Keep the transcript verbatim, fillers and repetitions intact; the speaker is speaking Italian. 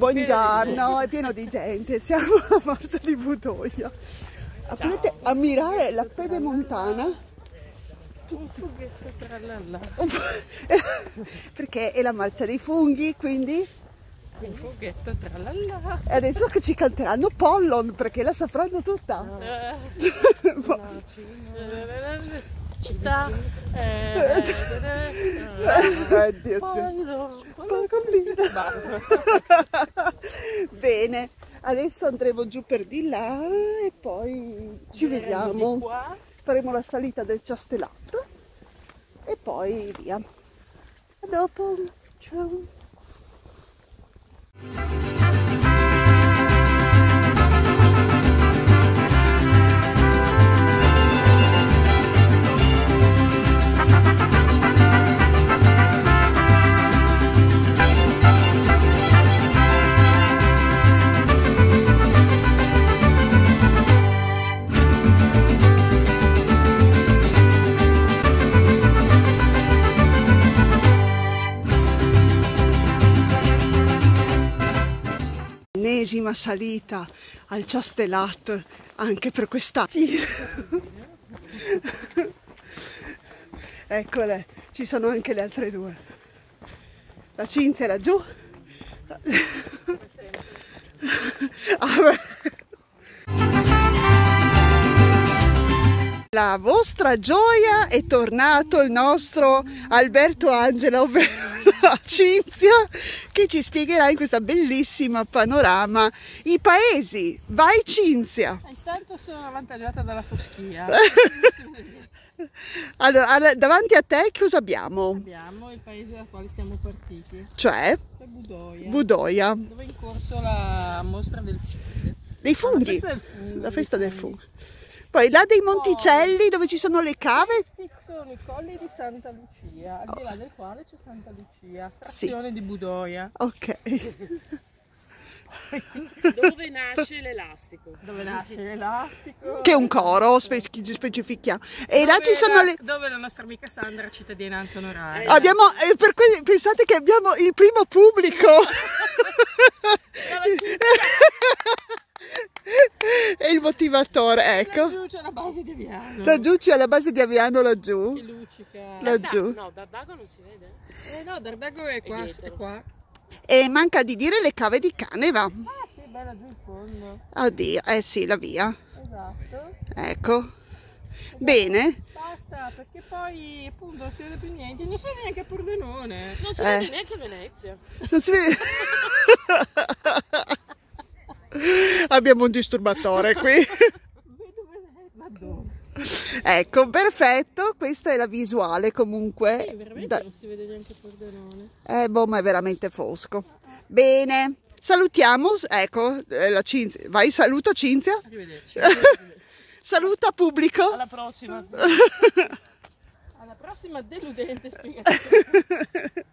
Buongiorno, è pieno di gente, siamo alla marcia di Budoia. Potete ammirare la pedemontana. Un funghetto tralala. Perché è la marcia dei funghi, quindi... Un funghetto tralala. E adesso che ci canteranno Pollon, perché la sapranno tutta. No. No, città. Oddio, bene, adesso andremo giù per di là e poi ci vediamo. Faremo la salita del Ciastellato e poi via. A dopo, ciao. Ennesima salita al Ciastellato anche per quest'anno. Eccole, ci sono anche le altre due. La Cinzia è laggiù. La vostra gioia è tornato il nostro Alberto Angela, ovvero la Cinzia, che ci spiegherà in questa bellissima panorama i paesi. Vai Cinzia! Intanto sono avvantaggiata dalla foschia. Allora, davanti a te cosa abbiamo? Abbiamo il paese dal quale siamo partiti. Cioè? Budoia. Budoia. Dove è in corso la mostra del, dei funghi. La festa del fungo. La festa del fungo. Poi là dei Monticelli, poi, dove ci sono le cave. Questi sono i colli di Santa Lucia, al di là del quale c'è Santa Lucia, frazione sì. di Budoia. Ok. Dove nasce l'elastico? Dove nasce l'elastico? Che è un coro, spe specifichiamo. E là ci sono la, le... Dove la nostra amica Sandra ha cittadinanza onoraria. Eh, abbiamo, eh, per que pensate che abbiamo il primo pubblico. E il motivatore, ecco. Laggiù c'è la base di Aviano. Laggiù c'è la base di Aviano, laggiù. Che luccica. Laggiù. No, Dardago non si vede. Eh no, Dardago è qua, è, è qua. E manca di dire le cave di Caneva. Ah sì, bella giù in fondo. Oddio, eh sì, la via. Esatto. Ecco. Esatto. Bene. Basta, perché poi appunto non si vede più niente. Non si vede neanche Pordenone. Non si eh. vede neanche Venezia. Non si vede. Abbiamo un disturbatore qui. Ecco, perfetto, questa è la visuale comunque. Sì, veramente da... non si vede neanche Pordenone. Eh, boh, ma è veramente fosco. Bene, salutiamo, ecco, la Cinzia. Vai, saluta Cinzia. Arrivederci. Saluta pubblico. Alla prossima. Alla prossima deludente spiegazione.